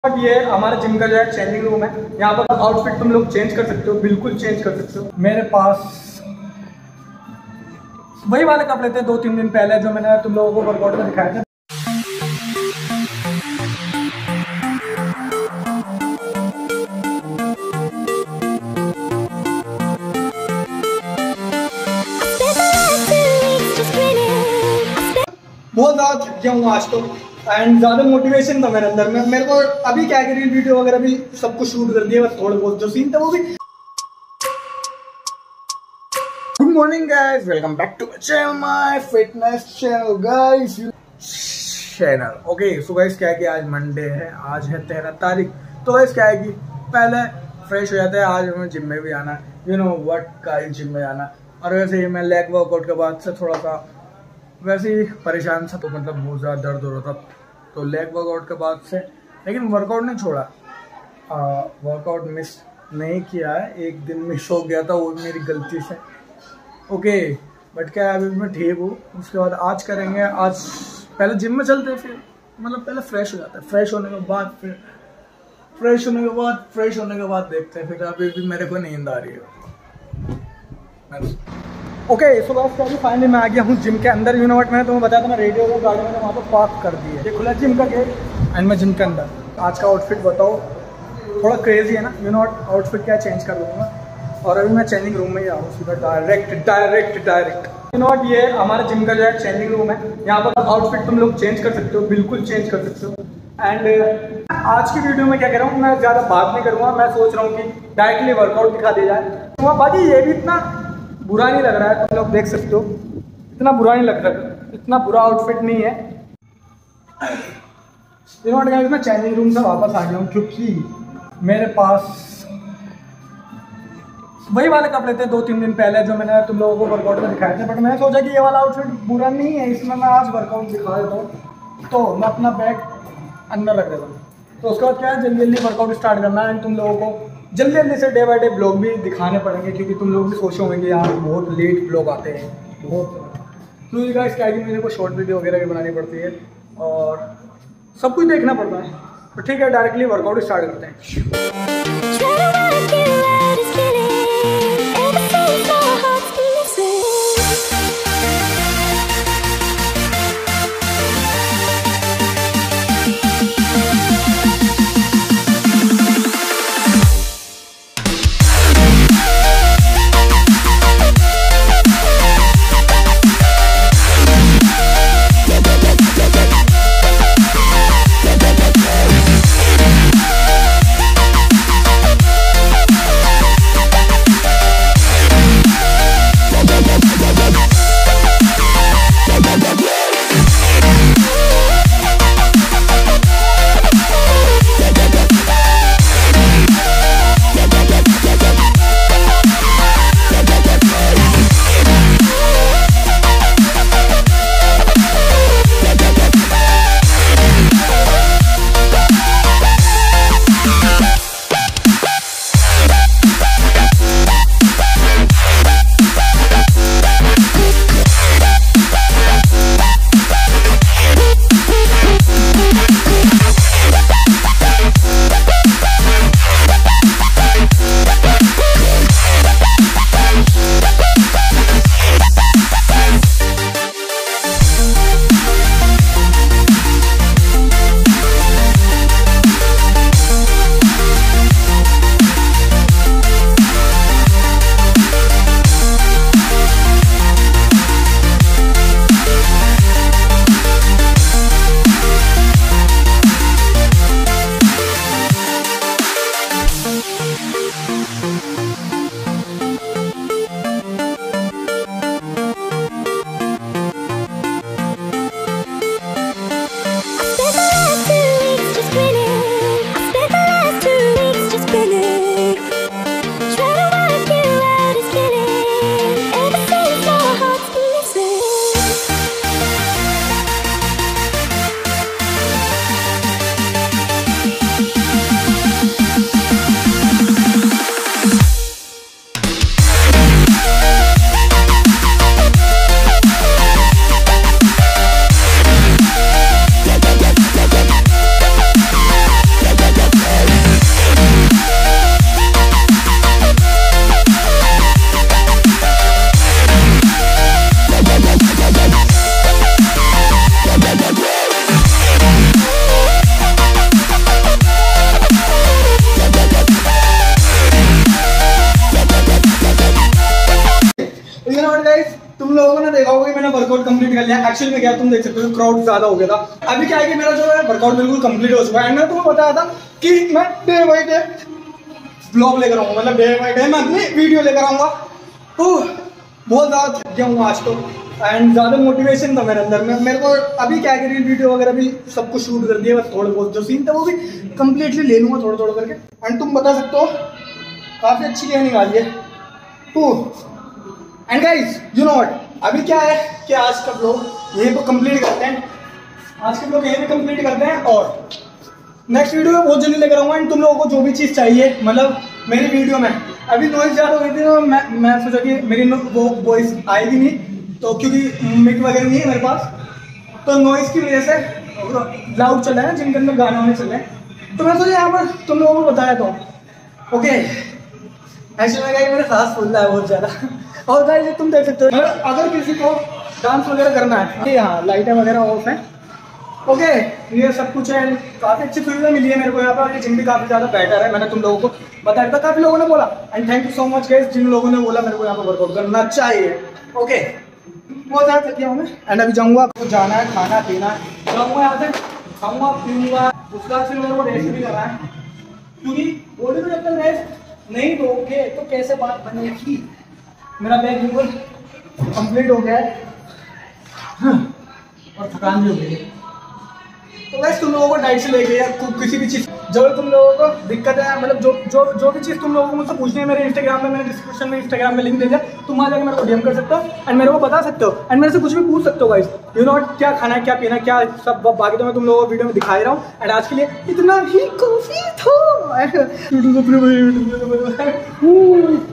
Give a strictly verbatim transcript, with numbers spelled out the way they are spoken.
But ये हमारे gym का जो है चेंजिंग रूम है। यहाँ पर आउटफिट तुम लोग चेंज कर सकते हो, बिल्कुल चेंज कर सकते हो। मेरे पास वही वाले कपड़े थे दो तीन दिन पहले जो मैंने तुम लोगों को वर्कआउट में दिखाए थे। बहुत ज़्यादा थक गया हूँ आज तो, एंड ज़्यादा मोटिवेशन था मेरे अंदर में। मेरे को अभी क्या कि रील वीडियो वगैरह भी सब कुछ शूट कर दिया, बस थोड़े बहुत जो सीन था वो भी। Good morning guys, welcome back to channel, my fitness channel guys channel. Okay so guys क्या है कि आज मंडे है, आज है तेरह तारीख। तो गाइस क्या है कि पहले फ्रेश हो जाते हैं, आज हमें जिम में भी आना, you know what guys, gym में आना। और वैसे ही मैं लेग वर्कआउट के बाद से थोड़ा सा वैसे ही परेशान था, तो मतलब बहुत ज़्यादा दर्द हो रहा था, तो लेग वर्कआउट के बाद से, लेकिन वर्कआउट नहीं छोड़ा, वर्कआउट मिस नहीं किया है। एक दिन मिस हो गया था, वो मेरी गलती से। ओके बट क्या अभी मैं ठीक हूँ। उसके बाद आज करेंगे, आज पहले जिम में चलते हैं, फिर मतलब पहले फ्रेश हो जाता है, फ्रेश होने के बाद फिर फ्रेश होने के बाद फ्रेश होने के बाद देखते हैं। फिर अभी भी मेरे को नींद आ रही है। ओके सो गाइस क्या फाइनली मैं आ गया हूँ जिम के अंदर। यू नो व्हाट, मैंने तुम्हें बताया था, मैं रेडियो को गाड़ी मैंने वहाँ पर पार्क कर दी है। ये खुला जिम का गेट एंड मैं जिम के अंदर। आज का आउटफिट बताओ, थोड़ा क्रेजी है ना। यू नो व्हाट, आउटफिट क्या चेंज कर लूँगा, और अभी मैं चेंजिंग रूम में ही आ रहा हूँ सीधा, direct direct direct. You know what, ये हमारे जिम का जो है चेंजिंग रूम है। यहाँ पर आउटफिट तुम लोग चेंज कर सकते हो, बिल्कुल चेंज कर सकते हो। एंड आज की वीडियो में क्या कह रहा हूँ, मैं ज़्यादा बात नहीं करूँगा, मैं सोच रहा हूँ कि डायरेक्टली वर्कआउट दिखा दिया जाए। तो बाकी ये भी इतना बुरा नहीं लग रहा है, तुम लोग देख सकते हो, इतना बुरा नहीं लग रहा, इतना बुरा आउटफिट नहीं है। यू नो व्हाट गाइस, मैं चेंजिंग रूम से वापस आ गया हूँ क्योंकि मेरे पास वही वाले कपड़े थे दो तीन दिन पहले जो मैंने तुम लोगों को वर्कआउट में दिखाए थे। बट मैंने सोचा कि ये वाला आउटफिट बुरा नहीं है, इसमें मैं आज वर्कआउट दिखा देता हूँ। तो मैं अपना बैग अंदर रख देता हूँ, तो उसके बाद क्या है, जल्दी जल्दी वर्कआउट स्टार्ट करना है। एंड तुम लोगों को जल्दी जल्दी से डे बाई डे ब्लॉग भी दिखाने पड़ेंगे, क्योंकि तुम लोग भी सोचे होंगे कि यार बहुत लेट ब्लॉग आते हैं बहुत। तो ये गाइस क्या है कि मेरे को शॉर्ट वीडियो वगैरह भी बनानी पड़ती है और सब कुछ देखना पड़ता है। तो ठीक है, डायरेक्टली वर्कआउट स्टार्ट करते हैं। कंप्लीट कर लिया। एक्चुअली में क्या तुम देख सकते हो क्राउड ज्यादा हो गया था। अभी क्या है कि मेरा जो है वर्कआउट बिल्कुल कंप्लीट हो चुका है। मैंने तुम्हें बताया था कि मैं डे बाई डे ब्लॉग लेकर आऊंगा, मतलब डे बाई डे मैं अपनी वीडियो लेकर आऊंगा। बहुत ज्यादा थक गया हूँ आज तो, एंड ज़्यादा मोटिवेशन था मेरे अंदर में। मेरे को अभी क्या करी वीडियो वगैरह भी सब कुछ शूट कर दिया, बस थोड़े बहुत जो सीन थे वो भी कंप्लीटली ले लूँगा थोड़ा थोड़ा करके। एंड तुम बता सकते हो काफ़ी अच्छी गेमिंग आ रही है। And guys you know what, अभी क्या है कि आज का ब्लॉग यहीं पर कंप्लीट करते हैं, आज के ब्लॉग यहीं पर कंप्लीट करते हैं और नेक्स्ट वीडियो में बहुत जल्दी लेकर आऊँगा। एंड तुम लोगों को जो भी चीज़ चाहिए, मतलब मेरी वीडियो में अभी नॉइज़ ज़्यादा हो गई थी तो मैं मैं सोचा कि मेरी वो वॉइस आएगी नहीं, तो क्योंकि मिक वगैरह नहीं है मेरे पास, तो नॉइज़ की वजह से लाउड चल रहा है जिनके अंदर गाने वाने चल रहे हैं, तो मैं सोचा यहाँ पर तुम लोगों को बताया तो ओके। एक्चुअली में मेरा सांस फूल रहा है बहुत ज़्यादा। और गाइस तुम देख सकते हो अगर किसी को डांस वगैरह करना है, यहाँ लाइटें वगैरह ऑफ हैं, ओके ये सब कुछ है। काफ़ी अच्छी सुविधा मिली है मेरे को यहाँ पर, ये जिम भी काफ़ी ज़्यादा बेटर है, मैंने तुम लोगों को बताया था, काफ़ी लोगों ने बोला। And thank you so much guys जिन लोगों ने बोला मेरे को यहाँ पर वर्कआउट करना चाहिए। ओके बहुत ज़्यादा थक गया हूँ मैं, एंड अभी जाऊँगा, आपको जाना है खाना पीना, जाऊँगा यहाँ से खाऊँगा पीऊँगा, उसके बाद फिर मेरे को रेस्ट भी करना है, क्योंकि बॉडी को जब तक रेस्ट नहीं दोगे तो कैसे बात बनेगी। मेरा बैग बिल्कुल कंप्लीट हो गया है और थकान भी हो गई है। तो वैसे तुम लोगों को डाइट से लेके या किसी भी चीज़ जो तुम लोगों को दिक्कत है, मतलब जो जो जो भी चीज़ तुम लोगों को मुझसे पूछनी है, मेरे इंस्टाग्राम में मैंने डिस्क्रिप्शन में इंस्टाग्राम में लिंक दे दिया, तुम वहाँ जाकर मेरे को डीएम कर सकते हो एंड मेरे को बता सकते हो एंड मेरे से कुछ भी पूछ सकते हो गाइस। यू नो क्या खाना है, क्या पीना, क्या सब बाकी तो मैं तुम लोगों को वीडियो में दिखा ही रहा हूँ। एंड आज के लिए इतना ही काफी था।